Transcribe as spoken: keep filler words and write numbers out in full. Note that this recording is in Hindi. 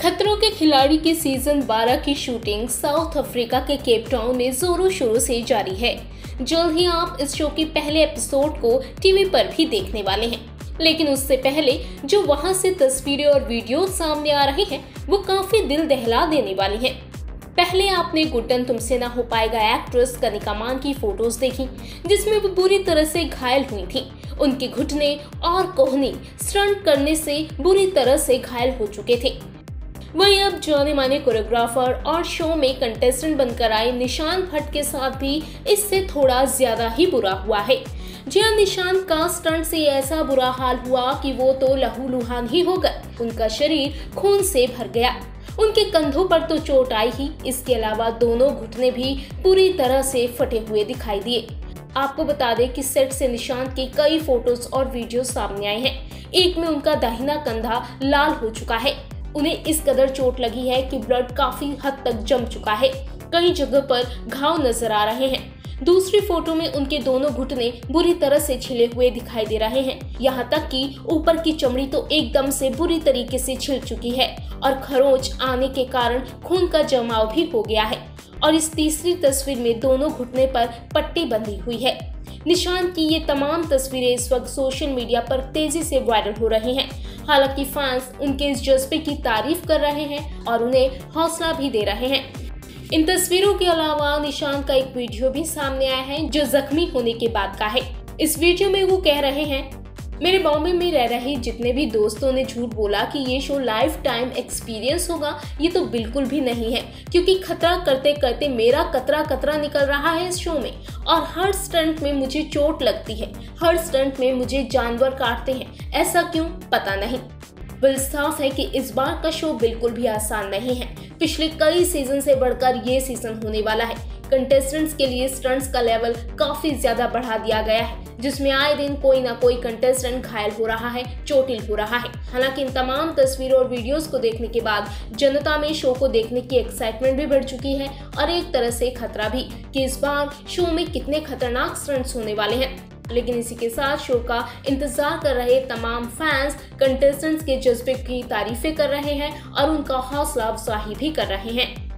खतरों के खिलाड़ी की सीजन बारह की शूटिंग साउथ अफ्रीका के केप टाउन में जोरों शोरों से जारी है। जल्द ही आप इस शो के पहले एपिसोड को टीवी पर भी देखने वाले हैं, लेकिन उससे पहले जो वहां से तस्वीरें और वीडियो सामने आ रही हैं, वो काफी दिल दहला देने वाली हैं। पहले आपने गुड्डन तुमसे ना हो पाएगा एक्ट्रेस कनिका मान की फोटोज देखी, जिसमें वो बुरी तरह से घायल हुई थी। उनके घुटने और कोहनी स्टंट करने से बुरी तरह से घायल हो चुके थे। वहीं अब जाने माने कोरियोग्राफर और शो में कंटेस्टेंट बनकर आए निशान भट्ट के साथ भी इससे थोड़ा ज्यादा ही बुरा हुआ है। जी हाँ, निशान का स्टंट से ऐसा बुरा हाल हुआ कि वो तो लहूलुहान ही हो गए। उनका शरीर खून से भर गया। उनके कंधों पर तो चोट आई ही, इसके अलावा दोनों घुटने भी पूरी तरह से फटे हुए दिखाई दिए। आपको बता दें कि सेट से निशांत के कई फोटोज और वीडियो सामने आए हैं। एक में उनका दाहिना कंधा लाल हो चुका है। उन्हें इस कदर चोट लगी है कि ब्लड काफी हद तक जम चुका है। कई जगह पर घाव नजर आ रहे हैं। दूसरी फोटो में उनके दोनों घुटने बुरी तरह से छिले हुए दिखाई दे रहे हैं। यहाँ तक कि ऊपर की चमड़ी तो एकदम से बुरी तरीके से छिल चुकी है और खरोंच आने के कारण खून का जमाव भी हो गया है। और इस तीसरी तस्वीर में दोनों घुटने पर पट्टी बंधी हुई है। निशान की ये तमाम तस्वीरें इस वक्त सोशल मीडिया पर तेजी से वायरल हो रही हैं। हालांकि फैंस उनके इस जज्बे की तारीफ कर रहे हैं और उन्हें हौसला भी दे रहे हैं। इन तस्वीरों के अलावा निशान का एक वीडियो भी सामने आया है जो जख्मी होने के बाद का है। इस वीडियो में वो कह रहे हैं, मेरे बॉम्बे में रह रहे जितने भी दोस्तों ने झूठ बोला कि ये शो लाइफ टाइम एक्सपीरियंस होगा, ये तो बिल्कुल भी नहीं है, क्योंकि खतरा करते करते मेरा कतरा कतरा निकल रहा है इस शो में। और हर स्टंट में मुझे चोट लगती है, हर स्टंट में मुझे जानवर काटते हैं। ऐसा क्यों, पता नहीं। बिल साफ है कि इस बार का शो बिल्कुल भी आसान नहीं है। पिछले कई सीजन से बढ़कर ये सीजन होने वाला है। कंटेस्टेंट्स के लिए स्टंट्स का लेवल काफी ज्यादा बढ़ा दिया गया है, जिसमें आए दिन कोई ना कोई कंटेस्टेंट घायल हो रहा है, चोटिल हो रहा है। हालांकि इन तमाम तस्वीरों और वीडियोस को देखने के बाद जनता में शो को देखने की एक्साइटमेंट भी बढ़ चुकी है और एक तरह से खतरा भी कि इस बार शो में कितने खतरनाक स्टंट्स होने वाले हैं। लेकिन इसी के साथ शो का इंतजार कर रहे तमाम फैंस कंटेस्टेंट्स के जज्बे की तारीफें कर रहे हैं और उनका हौसला अफजाई भी कर रहे हैं।